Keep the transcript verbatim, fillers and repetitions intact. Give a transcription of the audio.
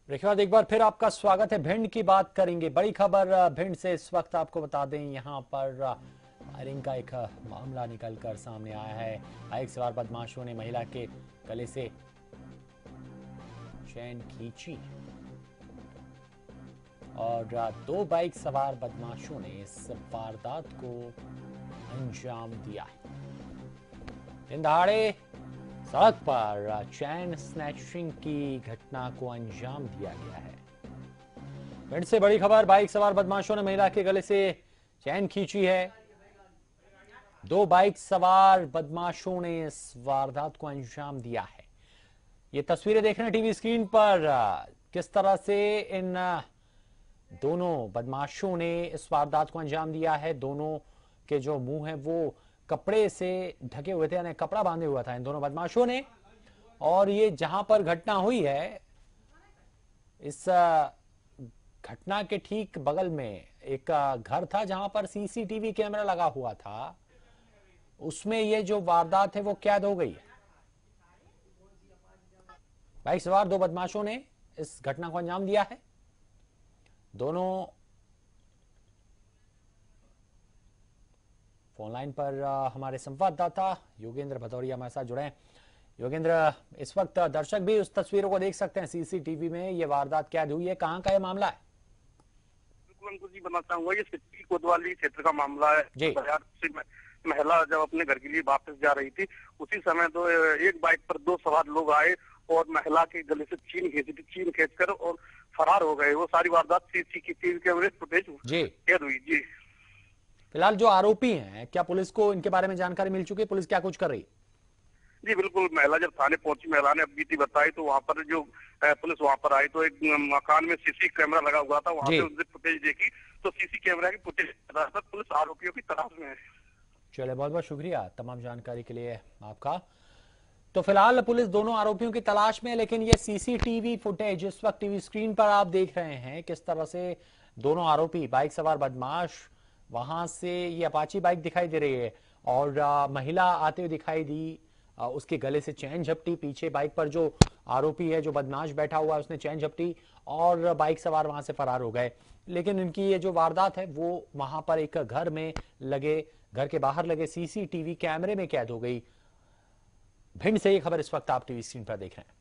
रिखवाद, एक बार फिर आपका स्वागत है। भिंड की बात करेंगे। बड़ी खबर भिंड से इस वक्त आपको बता दें, यहां पर फायरिंग का एक मामला निकलकर सामने आया है। बाइक सवार बदमाशों ने महिला के गले से चैन खींची और दो बाइक सवार बदमाशों ने इस वारदात को अंजाम दिया है। दिन दहाड़े सड़क पर चैन स्नैचिंग की घटना को अंजाम दिया गया है। भिंड से बड़ी खबर, बाइक सवार बदमाशों ने महिला के गले से चैन खींची है। दो बाइक सवार बदमाशों ने इस वारदात को अंजाम दिया है। ये तस्वीरें देख रहे हैं टीवी स्क्रीन पर, किस तरह से इन दोनों बदमाशों ने इस वारदात को अंजाम दिया है। दोनों के जो मुंह है वो कपड़े से ढके हुए थे, यानी कपड़ा बांधे हुआ था इन दोनों बदमाशों ने। और ये जहां पर घटना हुई है, इस घटना के ठीक बगल में एक घर था जहां पर सीसीटीवी कैमरा लगा हुआ था। उसमें ये जो वारदात है वो कैद हो गई है। बाइक सवार दो बदमाशों ने इस घटना को अंजाम दिया है। दोनों फोन लाइन पर हमारे संवाददाता योगेंद्र भदौरिया हमारे साथ जुड़े हैं। योगेंद्र, इस वक्त दर्शक भी उस तस्वीरों को देख सकते हैं, सीसीटीवी में ये वारदात कैद हुई है। कहां का ये मामला है? बिल्कुल अंकुश जी, बताता हूँ, ये सिटी कोतवाली क्षेत्र का मामला है जी। से महिला जब अपने घर के लिए वापस जा रही थी, उसी समय तो एक बाइक पर दो सवार लोग आए और महिला के गले से चीन खींची थी। चीन खींचकर और फरार हो गए। वो सारी वारदात सीसीटीवी कैमरे फुटेज कैद हुई। जी, फिलहाल जो आरोपी हैं, क्या पुलिस को इनके बारे में जानकारी मिल चुकी है? पुलिस क्या कुछ कर रही है? जी बिल्कुल, महिला जब थाने पहुंची, महिला ने अब बीती बताई तो वहाँ पर जो पुलिस वहाँ पर आई तो एक मकान में सीसी कैमरा लगा हुआ था। वहाँ पे उसने फुटेज देखी तो सीसी कैमरा की फुटेज पर पुलिस आरोपियों की तलाश में है। चलिए, बहुत बहुत शुक्रिया तमाम जानकारी के लिए आपका। तो फिलहाल पुलिस दोनों आरोपियों की तलाश में है, लेकिन ये सीसीटीवी फुटेज इस वक्त टीवी स्क्रीन पर आप देख रहे हैं किस तरह से दोनों आरोपी बाइक सवार बदमाश, वहां से ये अपाची बाइक दिखाई दे रही है और आ, महिला आते हुए दिखाई दी। आ, उसके गले से चैन झपटी। पीछे बाइक पर जो आरोपी है, जो बदमाश बैठा हुआ है, उसने चैन झपटी और बाइक सवार वहां से फरार हो गए। लेकिन इनकी ये जो वारदात है वो वहां पर एक घर में लगे, घर के बाहर लगे सीसीटीवी कैमरे में कैद हो गई। भिंड से ये खबर इस वक्त आप टीवी स्क्रीन पर देख रहे हैं।